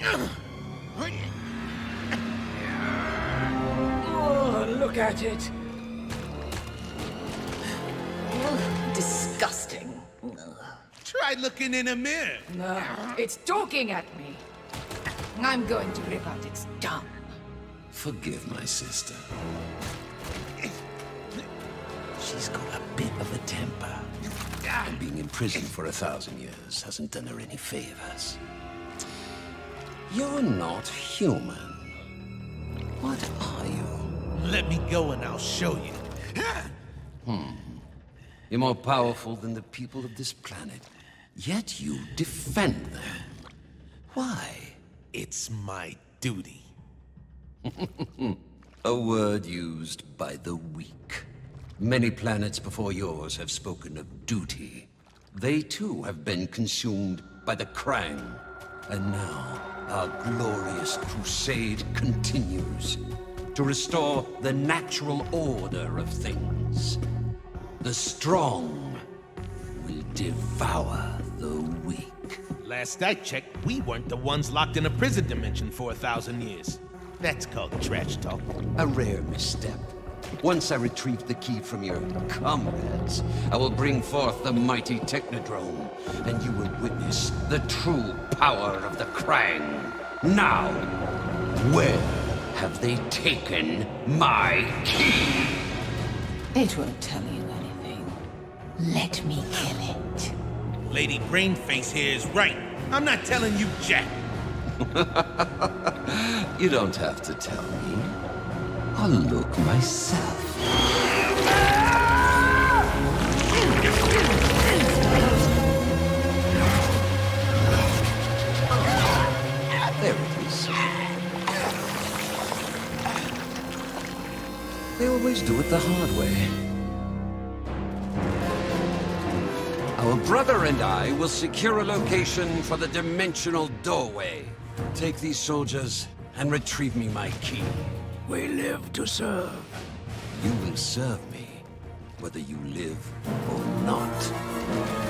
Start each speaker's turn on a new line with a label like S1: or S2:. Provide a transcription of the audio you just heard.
S1: Oh, look at it.
S2: Disgusting.
S3: Try looking in a mirror.
S1: No, it's talking at me. I'm going to rip out its tongue.
S4: Forgive my sister. She's got a bit of a temper. And being in prison for 1,000 years hasn't done her any favors. You're not human. What are you?
S3: Let me go and I'll show you.
S4: You're more powerful than the people of this planet. Yet you defend them. Why?
S3: It's my duty.
S4: A word used by the weak. Many planets before yours have spoken of duty. They too have been consumed by the Krang. And now, our glorious crusade continues to restore the natural order of things. The strong will devour the weak.
S3: Last I checked, we weren't the ones locked in a prison dimension for 1,000 years. That's called trash talk.
S4: A rare misstep. Once I retrieve the key from your comrades, I will bring forth the mighty Technodrome, and you will witness the true power of the Krang. Now, where have they taken my key?
S2: It won't tell you anything. Let me kill it.
S3: Lady Brainface here is right. I'm not telling you jack.
S4: You don't have to tell me. I'll look myself. There it is. They always do it the hard way. Our brother and I will secure a location for the dimensional doorway. Take these soldiers and retrieve me my key.
S5: We live to serve.
S4: You will serve me, whether you live or not.